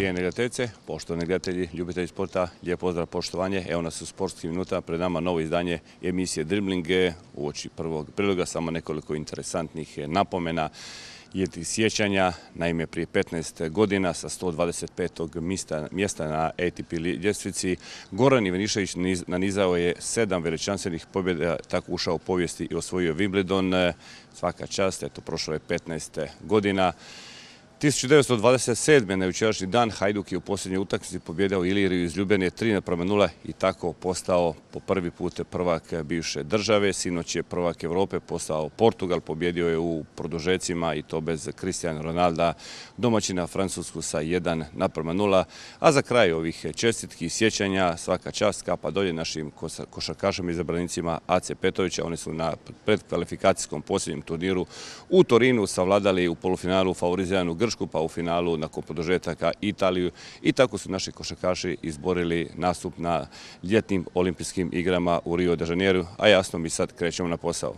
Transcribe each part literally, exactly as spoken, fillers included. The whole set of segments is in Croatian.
Cijene gledateljice, poštovani gledatelji, ljubitelji sporta, lijep pozdrav, poštovanje. Evo nas u sportskim minutama, pred nama novo izdanje emisije Dribling. Uoči prvog priloga samo nekoliko interesantnih napomena i sjećanja. Naime, prije petnaest godina sa sto dvadeset petog mjesta na A T P ljestvici Goran Ivanišević nanizao je sedam veličanstvenih pobjeda, tako ušao u povijesti i osvojio Wimbledon. Svaka čast, eto, prošlo je petnaest godina. tisuću devetsto dvadeset sedme. na jučerašnji dan Hajduk je u posljednjoj utakmici pobjedao Iliriju iz Ljubljane tri naprema nula i tako postao po prvi put prvak bivše države. Sinoć je prvak Europe postao Portugal, pobjedio je u produžecima i to bez Cristiano Ronalda, domaćina Francusku sa jedan naprema nula. A za kraj ovih čestitki sjećanja svaka čast, kapa dolje našim košarkašima i izabranicima Ace Petrovića. Oni su na predkvalifikacijskom posljednjem turniru u Torinu savladali u polufinalu favoriziranu Grčku, pa u finalu nakon produžetaka Italiju, i tako su naši košarkaši izborili nastup na ljetnim olimpijskim igrama u Rio de Janeiru, a jasno mi sad krećemo na posao.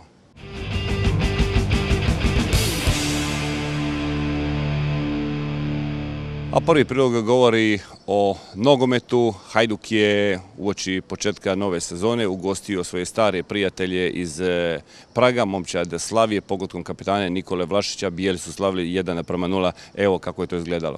A prvi prilog govori o nogometu. Hajduk je uoči početka nove sezone ugostio svoje stare prijatelje iz Praga, momčad Slavije, pogodkom kapitana Nikole Vlašića. Bijeli su slavili jedan naprema nula. Evo kako je to izgledalo.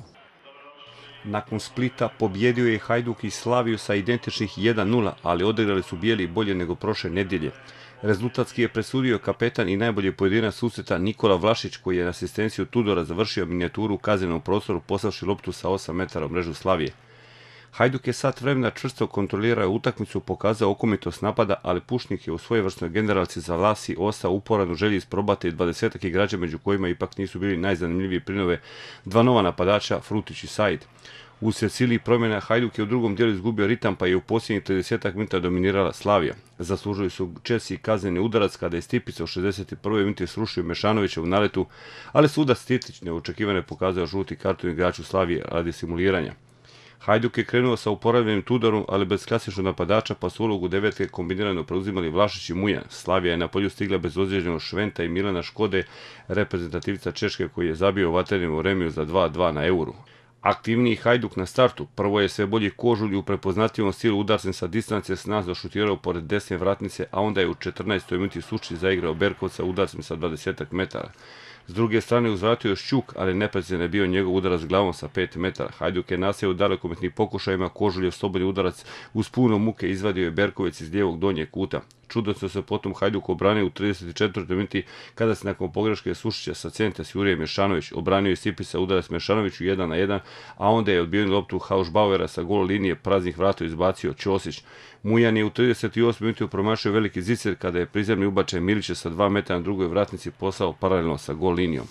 Nakon Splita pobjedio je Hajduk i Slaviju sa identičnih jedan nula, ali odigrali su bijeli bolje nego prošle nedjelje. Rezultatski je presudio kapetan i najbolji pojedinac susreta Nikola Vlašić, koji je na asistenciju Tudora završio minijaturu u kaznenom prostoru poslavši loptu sa osam metara u mrežu Slavije. Hajduk je sat vremena čvrsto kontrolirao utakmicu, pokazao okomitost napada, ali Pušnik je u svojevrsnoj generalci za Lasi ostao uporan u želji isprobati dvadesetak igrača, među kojima ipak nisu bili najzanimljiviji prinove dva nova napadača, Frutić i Said. Usred silnih promjena Hajduk je u drugom dijelu izgubio ritam, pa je u posljednjih tridesetak minuta dominirala Slavija. Zaslužili su Česi kazneni udarac kada je Stipica u šezdeset prvoj minuti srušio Mešanovića u naletu, ali sudac Stitić neočekivano pokazao žuti karton igraču Slavije radi simuliranja. Hajduk je krenuo sa uporavljenim Tudorom, ali bez klasičnog napadača, pa su ulogu devetke kombinirano preuzimali Vlašić i Mujan. Slavija je na polju stigla bez ozlijeđenog Šventa i Milana Škode, reprezentativca Češke, koji je zabio vatrenim u remiju za dva dva na Euru. Aktivniji Hajduk na startu, prvo je sve bolji Kožulj u prepoznatljivom stilu udarcem sa distance s nas došutirao pored desne vratnice, a onda je u četrnaestoj minuti Suči zaigrao Berkovca udarcem sa dvadesetak metara. S druge strane uzvratio Šćuk, ali neprecizan je bio njegov udarac glavom sa pet metara. Hajduk je nastavio u dalekometnim pokušajima, Kožuljev slobodni udarac uz puno muke izvadio je Berkovec iz lijevog donjeg kuta. Čudno se potom Hajduk obranio u trideset četvrtoj minuti kada se nakon pogreške Sušića sa centra s Jurije Mešanović obranio je Stipica udarac Mešanoviću jedan na jedan, a onda je odbijen loptu Haušbauera sa gol linije praznih vrata izbacio Ćosić. Mujan je u trideset osmoj minuti promašio veliki zicer kada je prizemni ubačaj Milića sa dva metra na drugoj vratnici poslao paralelno sa gol linijom.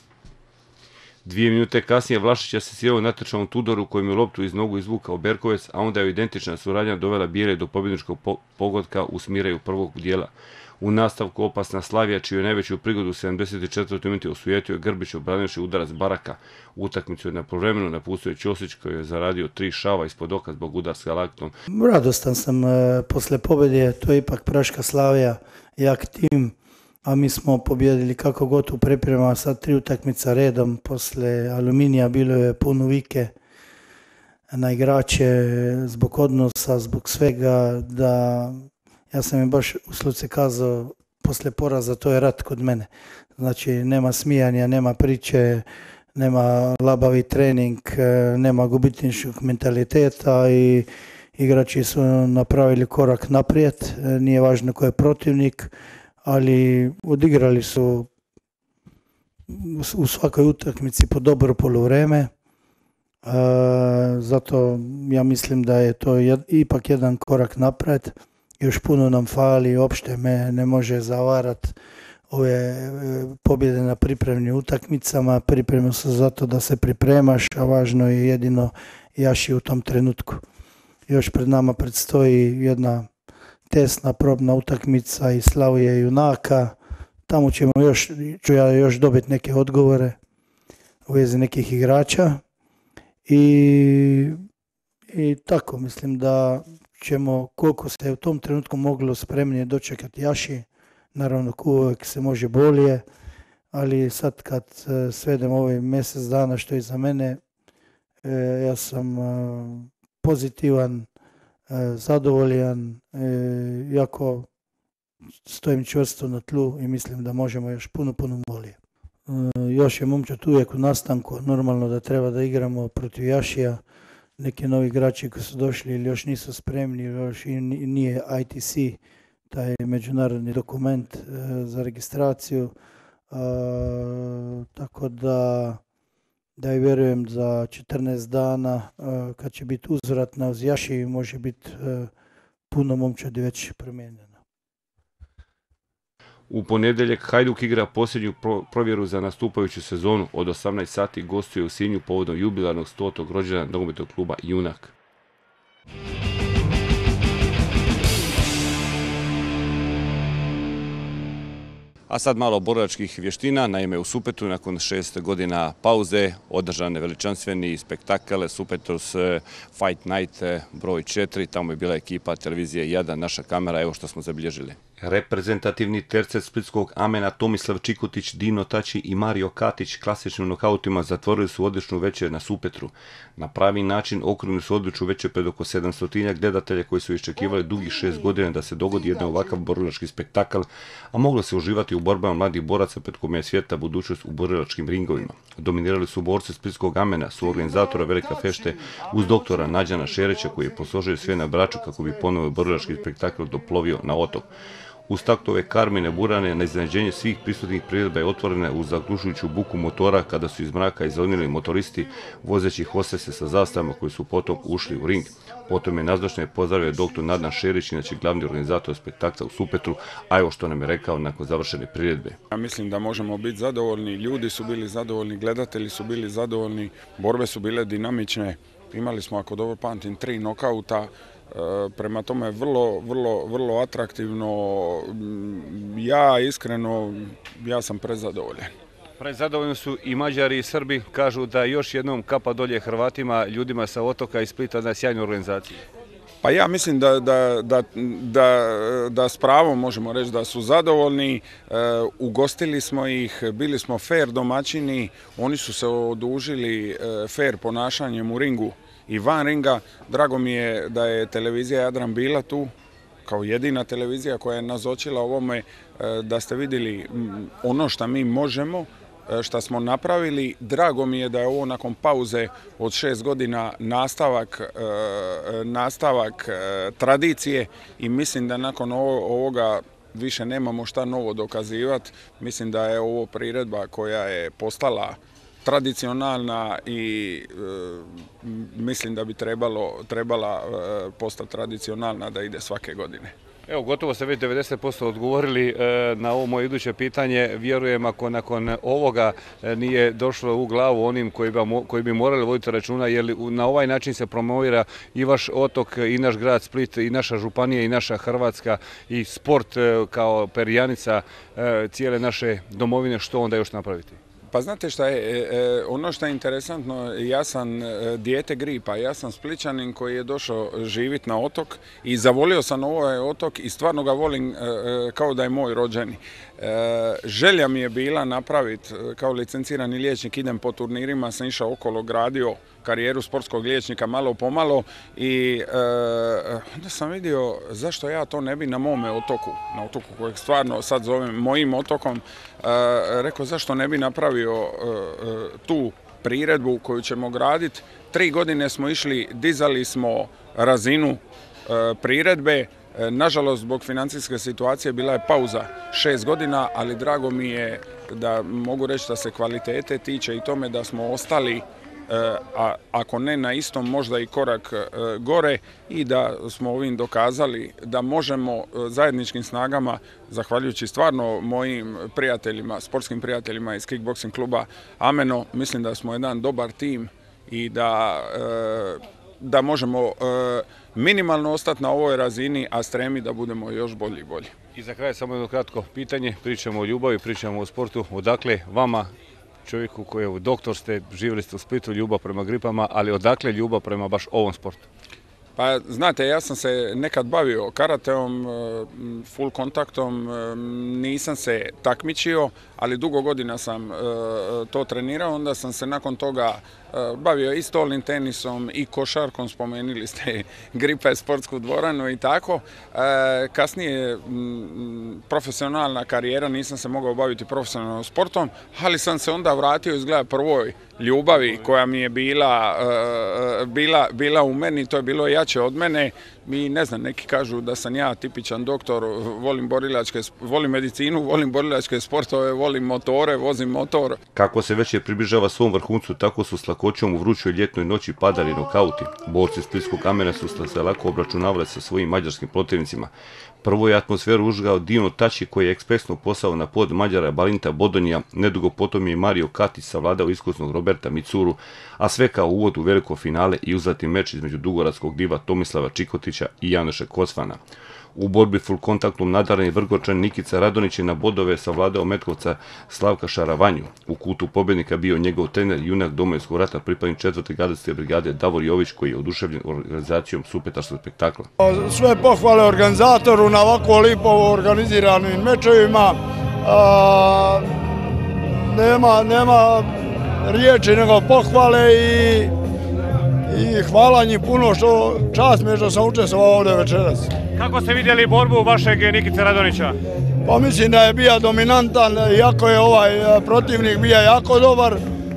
Dvije minute kasnije Vlašić asistirao natječavom Tudoru, kojim je loptu iz nogu izvukao Berkovec, a onda je identična suradnja dovela bijele do pobjedničkog pogotka u smiraju prvog dijela. U nastavku opasna Slavija, čiju je najveću prigodu u sedamdeset četvrtoj minuti osujetio je Grbić obranivši udarac Baraka. Utakmicu je na povremenu napustio Ćosić, koji je zaradio tri šava ispod oka zbog udarska laktom. Radostan sam e, posle pobjede, to je ipak Praška Slavija, jak tim. A mi smo pobjedili kako god u pripremama, sad tri utakmica redom, posle Aluminija bilo je puno vike na igrače zbog odnosa, zbog svega, da ja sam im baš u sluce kazao posle poraza, to je rat kod mene. Znači nema smijanja, nema priče, nema labavi trening, nema gubitničkog mentaliteta i igrači su napravili korak naprijed, nije važno ko je protivnik, ali odigrali su u svakoj utakmici po dobro poluvreme. E, zato ja mislim da je to jed, ipak jedan korak napred. Još puno nam fali, uopšte me ne može zavarati ove pobjede na pripremnim utakmicama. Pripreme su zato da se pripremaš, a važno je jedino jaši u tom trenutku. Još pred nama predstoji jedna tesna probna utakmica i Slavije junaka. Tamo ćemo još, ću ja još dobiti neke odgovore u vezi nekih igrača. I, i tako mislim da ćemo, koliko se u tom trenutku moglo spremnije dočekati jaši, naravno uvijek se može bolje, ali sad kad svedem ovaj mjesec dana što je za mene, Ja sam pozitivan, zadovoljan, jako stojim čvrsto na tlu i mislim da možemo još puno, puno bolje. Još je momčad uvijek u nastanku, normalno da treba da igramo protiv Jašija. Neki novi igrači koji su došli ili još nisu spremni, ili još nije I T C, taj međunarodni dokument za registraciju. Tako da da i vjerujem za četrnaest dana kad će biti uzvratna uz Jaši može biti puno momčadi već promijenjeno. U ponedjeljak Hajduk igra posljednju provjeru za nastupajuću sezonu. Od osamnaest sati gostuje u Sinju povodom jubilarnog stotog rođendana nogometnog kluba Junak. A sad malo borilačkih vještina. Naime, u Supetru nakon šest godina pauze održan je veličanstveni spektakl Supetros Fight Night broj četiri. Tamo je bila ekipa televizije jedan, naša kamera, evo što smo zabilježili. Reprezentativni tercet splitskog Amena Tomislav Čikotić, Dino Tači i Mario Katić klasičnim nokautima zatvorili su odličnu večer na Supetru. Na pravi način okrunili su odličnu večer pred oko sedamstotinjak gledatelja koji su iščekivali dugih šest godina da se dogodi jedan ovakav borilački spektakl, a moglo se uživati u borbama mladih boraca pred kome je svijeta budućnost u borilačkim ringovima. Dominirali su borci splitskog Amena, su organizatora Velika fešte uz doktora Nađana Šerića koji je posložio sve na Braču kako bi ponovo borilački spektakl doplovio na otok. Uz taktove Karmine Burane na iznenađenje svih prisutnih priredba je otvorena uz zaglušujuću buku motora kada su iz mraka izlonili motoristi vozeći hostese sa zastavama koji su potom ušli u ring. Potom je nazočno pozdravio doktor Nađan Šerić, inače glavni organizator spektakla u Supetru, a evo što nam je rekao nakon završene priredbe. Ja mislim da možemo biti zadovoljni, ljudi su bili zadovoljni, gledatelji su bili zadovoljni, borbe su bile dinamične, imali smo, ako dobro pamtim, tri nokauta. Prema tome vrlo, vrlo, vrlo atraktivno. Ja iskreno, ja sam prezadovoljan. Prezadovoljni su i Mađari i Srbi, kažu da još jednom kapa dolje Hrvatima, ljudima sa otoka i Splita na sjajnu organizaciju. Pa ja mislim da, da, da, da, da s pravom možemo reći da su zadovoljni, e, ugostili smo ih, bili smo fair domaćini, oni su se odužili e, fair ponašanjem u ringu i van ringa. Drago mi je da je televizija Jadran bila tu kao jedina televizija koja je nazočila ovome, da ste vidjeli ono što mi možemo, što smo napravili. Drago mi je da je ovo nakon pauze od šest godina nastavak, nastavak tradicije i mislim da nakon ovoga više nemamo šta novo dokazivati. Mislim da je ovo priredba koja je postala tradicionalna i e, mislim da bi trebalo, trebala e, postati tradicionalna da ide svake godine. Evo, gotovo ste već devedeset posto odgovorili e, na ovo moje iduće pitanje. Vjerujem ako nakon ovoga e, nije došlo u glavu onim koji bi, koji bi morali voditi računa, jer na ovaj način se promovira i vaš otok, i naš grad Split, i naša županija, i naša Hrvatska, i sport e, kao perjanica e, cijele naše domovine, što onda još napraviti? Pa znate šta je, ono što je interesantno, ja sam dijete Gripa, ja sam Splićanin koji je došao živjeti na otok i zavolio sam ovaj otok i stvarno ga volim kao da je moj rođeni. Želja mi je bila napraviti, kao licencirani liječnik idem po turnirima, sam išao okolo, gradio karijeru sportskog liječnika malo po malo i e, onda sam vidio zašto ja to ne bi na mome otoku, na otoku kojeg stvarno sad zovem mojim otokom, e, rekao zašto ne bi napravio e, tu priredbu koju ćemo graditi. Tri godine smo išli, dizali smo razinu e, priredbe. Nažalost, zbog financijske situacije bila je pauza šest godina, ali drago mi je da mogu reći da se kvalitete tiče i tome da smo ostali, a ako ne na istom, možda i korak gore i da smo ovim dokazali da možemo zajedničkim snagama, zahvaljujući stvarno mojim prijateljima, sportskim prijateljima iz kickboxing kluba Ameno, mislim da smo jedan dobar tim i da da možemo minimalno ostati na ovoj razini, a stremi da budemo još bolji i bolji. I za kraj samo jedno kratko pitanje, pričamo o ljubavi, pričamo o sportu, odakle vama, čovjeku koji je doktor ste, živjeli ste u Splitu, ljubav prema Gripama, ali odakle ljubav prema baš ovom sportu? Pa znate, ja sam se nekad bavio karateom, full kontaktom, nisam se takmičio, ali dugo godina sam to trenirao, onda sam se nakon toga bavio i stolnim tenisom i košarkom, spomenuli ste Gripe sportsku dvoranu i tako. Kasnije profesionalna karijera, nisam se mogao baviti profesionalnom sportom, ali sam se onda vratio izgleda prvoj ljubavi koja mi je bila, bila, bila u meni, to je bilo jače od mene. Mi, ne znam, neki kažu da sam ja tipičan doktor, volim borilačke, volim medicinu, volim borilačke sportove, volim motore, vozim motor. Kako se već je približava svom vrhuncu, tako su s lakoćom u vrućoj ljetnoj noći padali nokauti. Borci Splitskog Amena su se lako obračunavali sa svojim mađarskim protivnicima. Prvo je atmosferu užgao Dino Tači koji je ekspresno posao na pod Mađara Balinta Bodonija, nedugo potom je Mario Katić savladao iskusnog Roberta Micuru, a sve kao uvod u veliko finale i uzlati meč između dugoradskog diva Tomislava Čikotića i Janoša Kocvana. U borbi full kontaktom nadareni Vrgorčan Nikica Radonić je na bodove savladao Metkovca Slavka Šaravanju. U kutu pobjednika bio njegov trener, junak Domovinskog rata, pripadnik četvrte gardijske brigade Davor Jović, koji je oduševljen organizacijom supetarskog spektakla. Sve pohvale organizatoru na ovako lipo organiziranim mečevima. A, nema, nema riječi nego pohvale i, i hvala njih puno, što čast mi je što sam učestvovao ovdje večeras. Kako ste vidjeli borbu vašeg Nikice Radonića? Pa mislim da je bio dominantan, iako je ovaj protivnik bio jako dobar,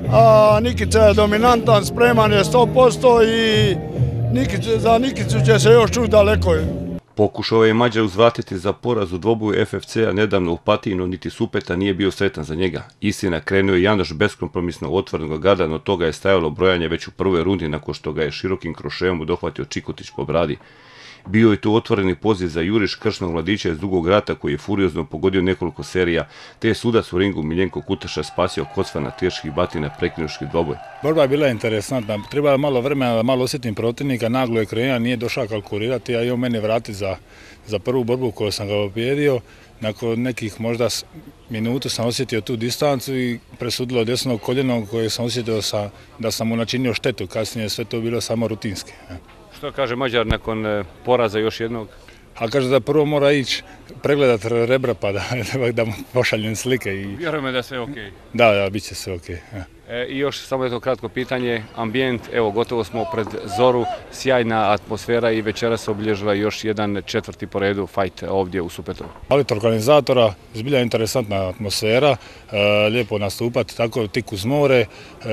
a Nikica je dominantan, spreman je sto posto i Nikice, za Nikicu će se još čuti daleko. Pokušao je Mađar uzvratiti za poraz u dvoboju F F C-a nedavno u Opatiji, no niti Supeta nije bio sretan za njega. Istina, krenuo je Janoš beskompromisno otvorenog garda, no toga je stajalo brojanje već u prvoj rundi nakon što ga je širokim kroševom dohvatio Čikotić po bradi. Bio je tu otvoreni poziv za juriš kršnog mladića iz Dugog rata koji je furiozno pogodio nekoliko serija, te je sudac u ringu Miljenko Kutaša spasio Kocvana teških batina prekinuški dvoboj. Borba je bila interesantna, treba malo vremena da malo osjetim protivnika, naglo je krenuo, nije došao kalkulirati, a i on mene vrati za, za prvu borbu koju sam ga pobjedio. Nakon nekih možda minutu sam osjetio tu distancu i presudilo desnog koljenog koje sam osjetio sa, da sam mu načinio štetu, kasnije sve to bilo samo rutinski. Što kaže Mađar nakon poraza još jednog? A kaže da prvo mora ići pregledati rebra pa da, da mu pošaljem slike. I... Vjerujemo da je sve okej. Da, da, bit će sve okej. E, I još samo jedno kratko pitanje, ambijent, evo gotovo smo pred zoru, sjajna atmosfera i večera se obilježila još jedan četvrti po redu fajt ovdje u Supetru. Hvalit organizatora, zbilja interesantna atmosfera, e, lijepo nastupati tako tik uz more,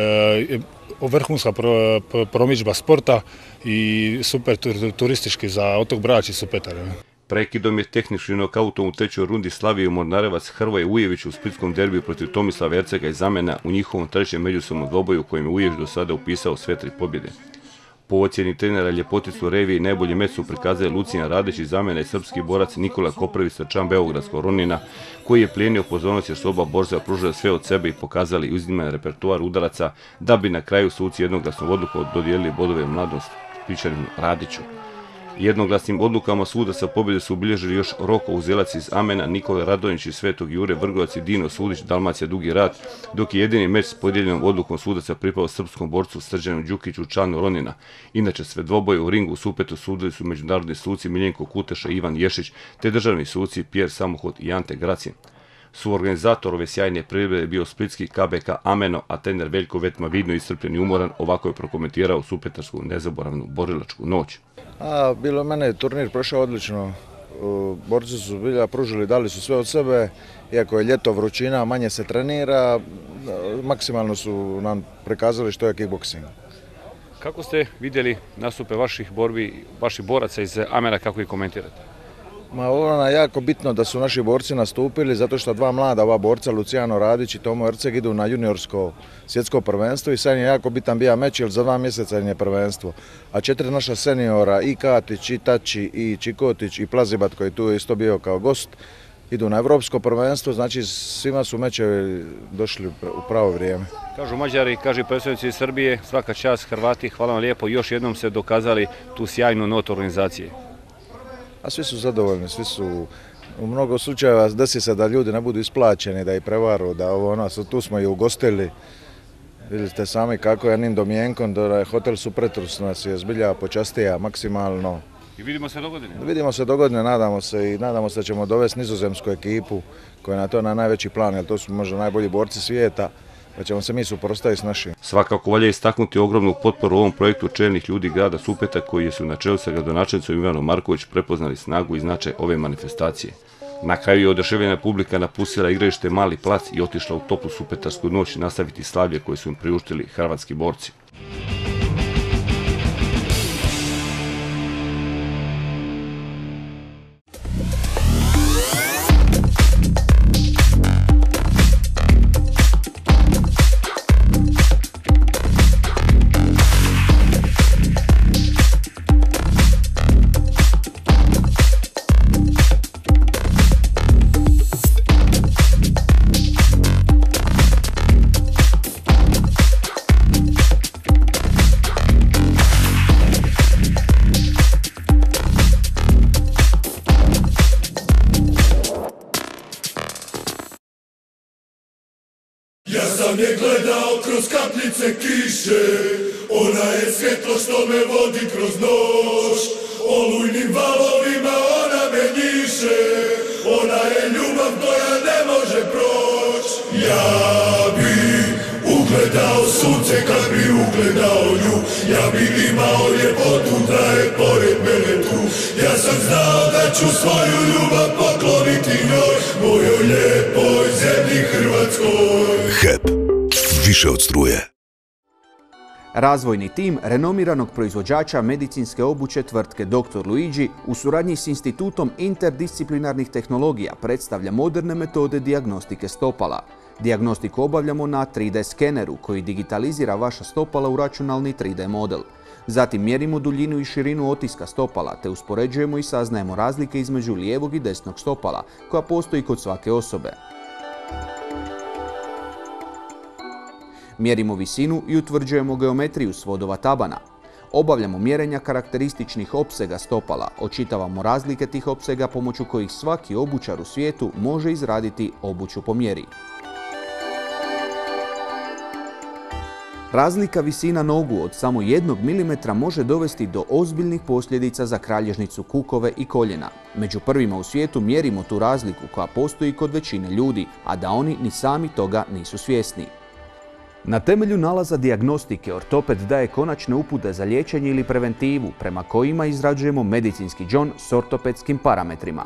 e, vrhunska pro, promidžba sporta i super turistički za otok Brač i Supetar. Prekidom je tehničkim nokautom u trećoj rundi slavio Mornarevac Hrvoje Ujević u splitskom derbiju protiv Tomislava Ercega iz Amena u njihovom trećem međusobnom dvoboju u kojem je Ujević do sada upisao sve tri pobjede. Po ocjeni trenera Ljepoticu Revije najbolji meč su prikazali Lucijan Radić iz Amena i srpski borac Nikola Koprević sa Čan Beogradskog Ronina, koji je plijenio pozornost jer su oba borca pružili sve od sebe i pokazali uzniman repertoar udaraca, da bi na kraju suci jednoglasnom odlukom dodijelili bodove mladom Splićaninu Radiću. Jednoglasnim odlukama suda sa pobjede su obilježili još Roko Uzelac iz Amena, Nikola Radonjić iz Svetog Jure, Vrgovac i Dino Sudić, Dalmacija Dugi rat, dok je jedini meč s podijeljenom odlukom sudaca pripao srpskom borcu Srđanu Đukiću Čanu Ronina. Inače sve dvoboje u ringu u Supetu sudili su međunarodni suci Miljenko Kuteša i Ivan Ješić, te državni suci Pjer Samohod i Ante Gracin. Suorganizator ove sjajne priredbe je bio splitski K B K Ameno, a trener Veljko Vetma vidno iscrpljen i umoran, ovako je prokomentirao supetarsku nezaboravnu borilačku noć. A, bilo mene, turnir prošao odlično, borci su bilja pružili, dali su sve od sebe, iako je ljeto, vrućina, manje se trenira, maksimalno su nam prikazali što je kickboksing. Kako ste vidjeli nastupe vaših borbi, vaših boraca iz Amena, kako ih komentirate? Ma, ono je jako bitno da su naši borci nastupili, zato što dva mlada ova borca, Lucijano Radić i Tomo Erceg, idu na juniorsko svjetsko prvenstvo i sad je jako bitan bio meč, jer za dva mjeseca je prvenstvo. A četiri naša seniora, i Katić, i Tači, i Čikotić, i Plazibat, koji tu je isto bio kao gost, idu na evropsko prvenstvo, znači svima su mečevi došli u pravo vrijeme. Kažu Mađari, kažu predstavnici iz Srbije, svaka čast Hrvati, hvala vam lijepo, još jednom se dokazali tu sjajnu notu organizacije. A svi su zadovoljni, svi su, u mnogo slučajeva desi se da ljudi ne budu isplaćeni, da ih prevaru, da ovo ono, tu smo i ugostili, Vidite sami kako je jednim domjenkom, da je hotel Supretrus nas je zbilja počastija maksimalno. I vidimo se dogodine? Vidimo se dogodine, nadamo se i nadamo se da ćemo dovesti nizozemsku ekipu koja je na to na najveći plan, jer to su možda najbolji borci svijeta, pa ćemo se mi suprotstaviti s našim. Svakako valja istaknuti ogromnu potporu ovom projektu čelnih ljudi grada Supetra koji su na čelu sa gradonačelnicom Ivanom Marković prepoznali snagu i značaj ove manifestacije. Na kraju je oduševljena publika napustila igralište Mali plac i otišla u toplu supetarsku noć nastaviti slavlje koje su im priuštili hrvatski borci. Ja sam je gledao kroz kapljice kiše, ona je svjetlo što me vodi kroz noć, olujnim valovima ona me njiše, ona je ljubav koja ne može proć. Ja bi ugledao sunce kad bi ugledao nju, ja bi imao ljepotu da je pored mene tu. Ja sam znao da ću svoju ljubav pokloniti njoj, mojoj lijepoj zemlji Hrvatskoj. H E P, više od struje. Razvojni tim renomiranog proizvođača medicinske obuće tvrtke doktor Luigi u suradnji s Institutom interdisciplinarnih tehnologija predstavlja moderne metode dijagnostike stopala. Dijagnostiku obavljamo na tri D skeneru koji digitalizira vaša stopala u računalni tri D model. Zatim mjerimo duljinu i širinu otiska stopala te uspoređujemo i saznajemo razlike između lijevog i desnog stopala koja postoji kod svake osobe. Mjerimo visinu i utvrđujemo geometriju svodova tabana. Obavljamo mjerenja karakterističnih opsega stopala, očitavamo razlike tih opsega pomoću kojih svaki obućar u svijetu može izraditi obuću po mjeri. Razlika visina nogu od samo jednog milimetra može dovesti do ozbiljnih posljedica za kralježnicu kukove i koljena. Među prvima u svijetu mjerimo tu razliku koja postoji kod većine ljudi, a da oni ni sami toga nisu svjesni. Na temelju nalaza dijagnostike ortoped daje konačne upute za liječenje ili preventivu prema kojima izrađujemo medicinski džon s ortopedskim parametrima.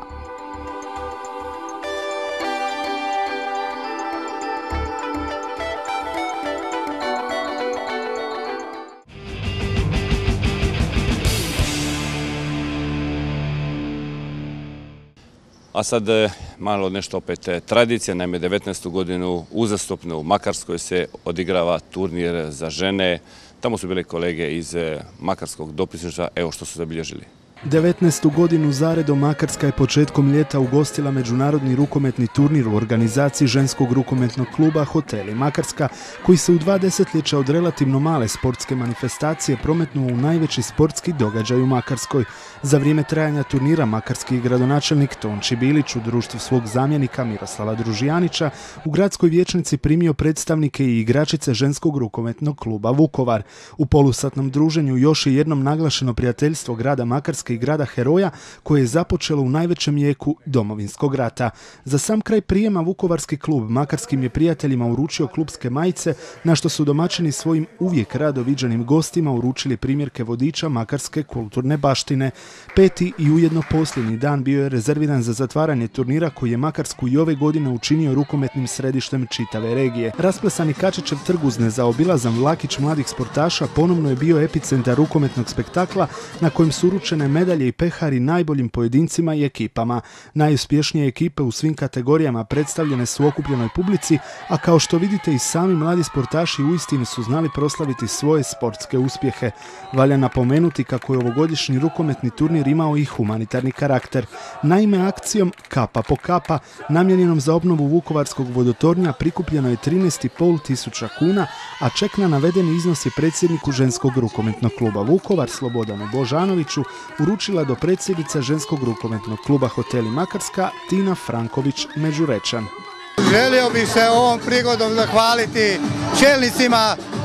A sad malo nešto opet tradicija, naime devetnaestu godinu uzastopno u Makarskoj se odigrava turnir za žene. Tamo su bile kolege iz makarskog dopisništva, evo što su zabilježili. devetnaestu godinu zaredom Makarska je početkom ljeta ugostila međunarodni rukometni turnir u organizaciji ženskog rukometnog kluba Hoteli Makarska, koji se u dva desetljeća od relativno male sportske manifestacije prometnuo u najveći sportski događaj u Makarskoj. Za vrijeme trajanja turnira makarski gradonačelnik Tonči Bilić u društvu svog zamjenika Miroslava Družijanića u gradskoj vijećnici primio predstavnike i igračice ženskog rukometnog kluba Vukovar. U polusatnom druženju još je jednom naglašeno prijateljstvo grada Makarske i grada heroja koje je započelo u najvećem jeku Domovinskog rata. Za sam kraj prijema vukovarski klub makarskim je prijateljima uručio klubske majice, na što su domaćini svojim uvijek rado viđenim gostima uručili primjerke vodiča makarske kulturne baštine. Peti i ujedno posljednji dan bio je rezerviran za zatvaranje turnira koji je Makarsku i ove godine učinio rukometnim središtem čitave regije. Rasplesani Kačićev trg uz nezaobilazan vlakić mladih sportaša ponovno je bio epicentar rukometnog spektakla na kojem su uručene medalje i pehari najboljim pojedincima i ekipama. Najuspješnije ekipe u svim kategorijama predstavljene su okupljenoj publici, a kao što vidite i sami mladi sportaši uistinu su znali proslaviti svoje sportske uspjehe. Valja napomenuti kako je ovogodišnji rukometni turnir imao i humanitarni karakter. Naime, akcijom Kapa po kapa, namijenjenom za obnovu vukovarskog vodotornja, prikupljeno je trinaest i pol tisuća kuna, a ček na navedeni iznos je predsjedniku ženskog rukometnog kluba Vukovar Slobodanu Božanoviću uručila do predsjednica ženskog rukometnog kluba Hoteli Makarska Tina Franković-Međurečan. Želio bih se ovom prigodom zahvaliti čelnicima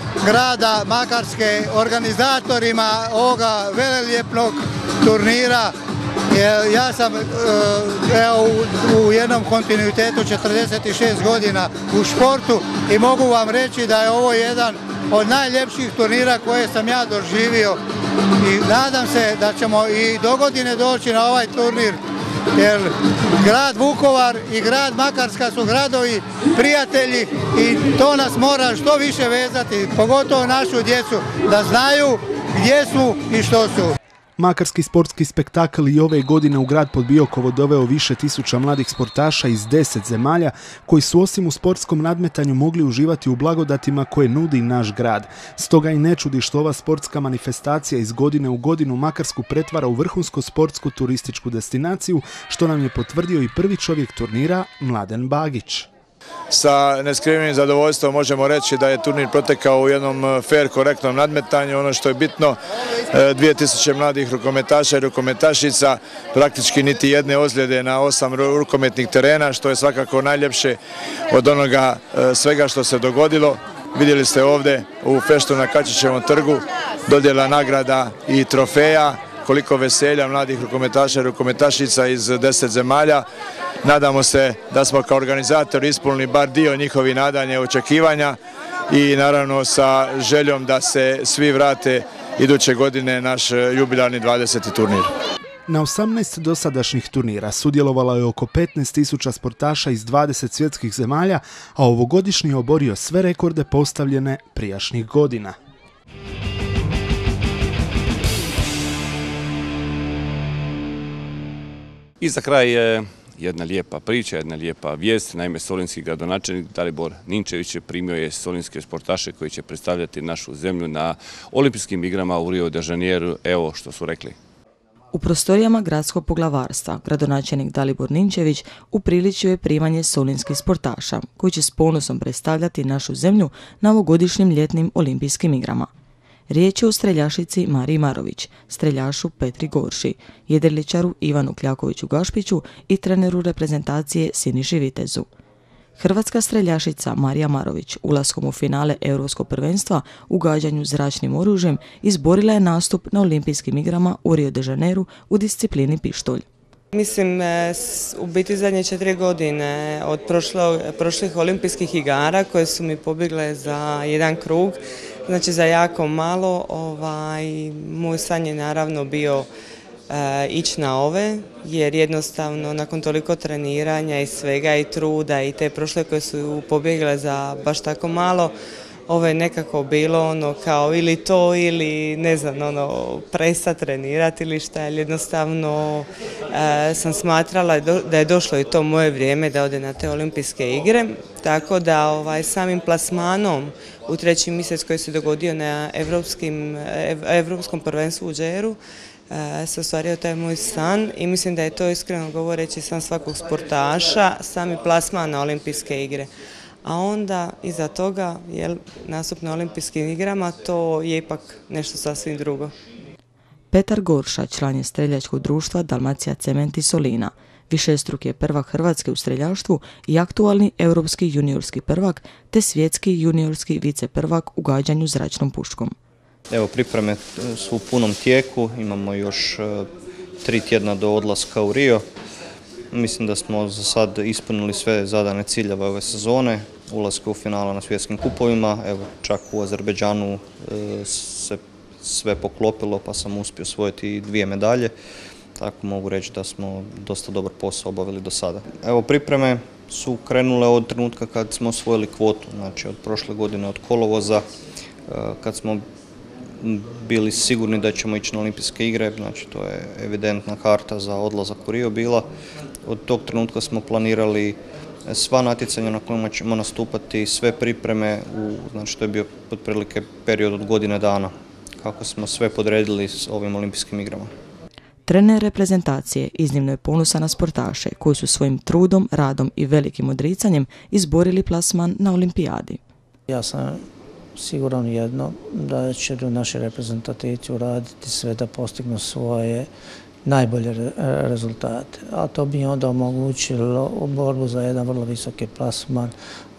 grada Makarske, organizatorima ovoga velelijepnog turnira. Ja sam evo, u jednom kontinuitetu četrdeset šest godina u športu i mogu vam reći da je ovo jedan od najljepših turnira koje sam ja doživio i nadam se da ćemo i dogodine doći na ovaj turnir, jer grad Vukovar i grad Makarska su gradovi prijatelji i to nas mora što više vezati, pogotovo našu djecu, da znaju gdje su i što su. Makarski sportski spektakl i ove godine u grad pod Biokovo doveo više tisuća mladih sportaša iz deset zemalja koji su osim u sportskom nadmetanju mogli uživati u blagodatima koje nudi naš grad. Stoga i ne čudi što ova sportska manifestacija iz godine u godinu Makarsku pretvara u vrhunsko sportsku turističku destinaciju, što nam je potvrdio i prvi čovjek turnira, Mladen Bagić. Sa neskrivenim zadovoljstvom možemo reći da je turnir protekao u jednom fair, korektnom nadmetanju. Ono što je bitno, dvije tisuće mladih rukometaša i rukometašica, praktički niti jedne ozljede na osam rukometnih terena, što je svakako najljepše od onoga svega što se dogodilo. Vidjeli ste ovdje u feštu na Kačićevom trgu dodjela nagrada i trofeja, koliko veselja mladih rukometaša i rukometašica iz deset zemalja. Nadamo se da smo kao organizatori ispunili bar dio njihovih nadanja i očekivanja i naravno sa željom da se svi vrate iduće godine naš jubilarni dvadeseti turnir. Na osamnaest dosadašnjih turnira sudjelovalo je oko petnaest tisuća sportaša iz dvadeset svjetskih zemalja, a ovogodišnji je oborio sve rekorde postavljene prijašnjih godina. I za kraj je jedna lijepa priča, jedna lijepa vijest. Naime, solinski gradonačelnik Dalibor Ninčević primio je solinske sportaše koji će predstavljati našu zemlju na olimpijskim igrama u Rio de Janeiru. Evo što su rekli. U prostorijama gradskog poglavarstva gradonačelnik Dalibor Ninčević upriličio je primanje solinskih sportaša koji će s ponosom predstavljati našu zemlju na ovogodišnjim ljetnim olimpijskim igrama. Riječ je o streljašici Mariji Marović, streljašu Petri Gorši, jedriličaru Ivanu Kljakoviću Gašpiću i treneru reprezentacije Siniši Vitezu. Hrvatska streljašica Marija Marović ulaskom u finale Europskog prvenstva u gađanju zračnim oružjem izborila je nastup na olimpijskim igrama u Rio de Janeiru u disciplini pištolj. Mislim, u biti zadnje četiri godine od prošlo, prošlih olimpijskih igara koje su mi pobjegle za jedan krug, znači za jako malo, ovaj, moj san je naravno bio e, ići na ove, jer jednostavno nakon toliko treniranja i svega i truda i te prošle koje su pobjegle za baš tako malo, ovo je nekako bilo ono kao ili to ili ne znam ono prestati trenirati ili šta, jer jednostavno e, sam smatrala da je došlo i to moje vrijeme da ode na te olimpijske igre, tako da ovaj, samim plasmanom u treći mjesec koji se dogodio na evropskim, ev, Evropskom prvenstvu u Džeru e, se ostvario taj moj san i mislim da je to iskreno govoreći san svakog sportaša, sami plasman na olimpijske igre. A onda iza toga, jel, nastup na olimpijskim igrama, to je ipak nešto sasvim drugo. Petar Gorša, član je streljačkog društva Dalmacija Cement i Solina. Višestruki je prvak Hrvatske u streljaštvu i aktualni europski juniorski prvak te svjetski juniorski viceprvak u gađanju zračnom puškom. Evo, pripreme su u punom tijeku, imamo još tri tjedna do odlaska u Rio. Mislim da smo za sad ispunili sve zadane ciljeve ove sezone, ulaska u finala na svjetskim kupovima, evo čak u Azerbejdžanu e, se sve poklopilo pa sam uspio osvojiti dvije medalje, tako mogu reći da smo dosta dobar posao obavili do sada. Evo, pripreme su krenule od trenutka kad smo osvojili kvotu, znači od prošle godine od kolovoza, e, kad smo bili sigurni da ćemo ići na olimpijske igre, znači to je evidentna karta za odlazak u Rio bila. Od tog trenutka smo planirali sva natjecanja na kojima ćemo nastupati, sve pripreme, u, znači to je bio otprilike period od godine dana, kako smo sve podredili s ovim olimpijskim igrama. Trener reprezentacije iznimno je ponosan na sportaše koji su svojim trudom, radom i velikim odricanjem izborili plasman na olimpijadi. Ja sam siguran jedno da će do naše reprezentacije uraditi sve da postignu svoje najbolje re rezultate, a to bi onda omogućilo borbu za jedan vrlo visoki plasman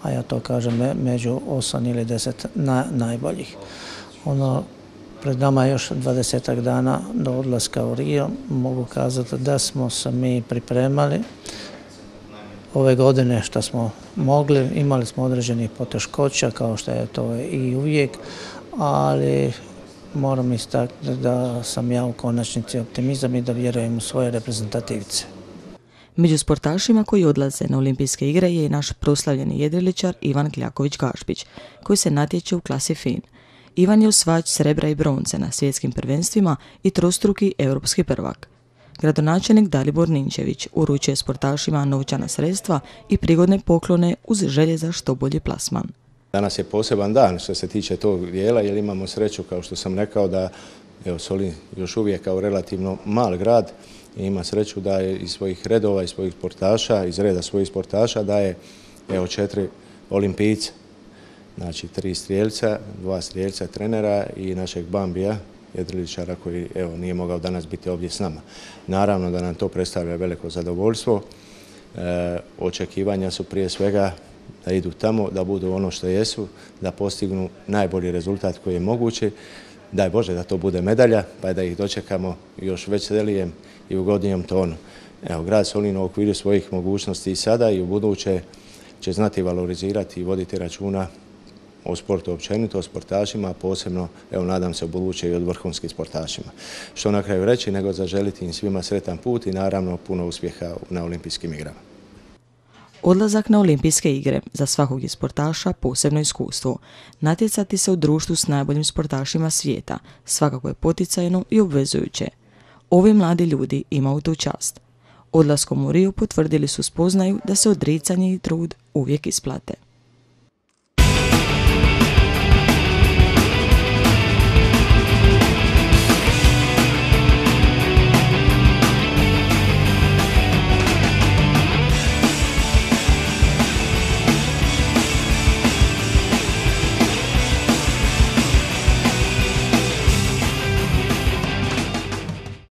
a ja to kažem među osam ili deset na, najboljih. Ono, pred nama je još dvadesetak dana do odlaska u Rio. Mogu kazati da smo se mi pripremali ove godine što smo mogli. Imali smo određenih poteškoća, kao što je to i uvijek, ali moram istaknuti da sam ja u konačnici optimizam i da vjerujem u svoje reprezentativce. Među sportašima koji odlaze na olimpijske igre je i naš proslavljeni jedriličar Ivan Kljaković-Gašpić, koji se natječe u klasi fin. Ivan je osvajač srebra i bronce na svjetskim prvenstvima i trostruki europski prvak. Gradonačelnik Dalibor Ninčević uručuje sportašima novčana sredstva i prigodne poklone uz želje za što bolji plasman. Danas je poseban dan što se tiče tog dijela, jer imamo sreću, kao što sam rekao, da evo, Solin još uvijek kao relativno mal grad i ima sreću da je iz svojih redova, iz svojih sportaša, iz reda svojih sportaša da je evo, četiri olimpijca. Znači tri strijelca, dva strijelca trenera i našeg Bambija, jedriličara koji evo, nije mogao danas biti ovdje s nama. Naravno da nam to predstavlja veliko zadovoljstvo. E, očekivanja su prije svega da idu tamo, da budu ono što jesu, da postignu najbolji rezultat koji je mogući. Daj Bože da to bude medalja, pa da ih dočekamo još veselijem i u godnijom tonu. Evo, grad Solin u okviru svojih mogućnosti i sada i u buduće će znati valorizirati i voditi računa o sportu općenito, o sportašima, a posebno, evo, nadam se, u buduće i od vrhunskim sportašima. Što na kraju reći, nego zaželiti im svima sretan put i naravno puno uspjeha na olimpijskim igrama. Odlazak na olimpijske igre za svakog je sportaša posebno iskustvo. Natjecati se u društvu s najboljim sportašima svijeta svakako je poticajno i obvezujuće. Ovi mladi ljudi imaju tu čast. Odlaskom u Rio potvrdili su spoznaju da se odricanje i trud uvijek isplate.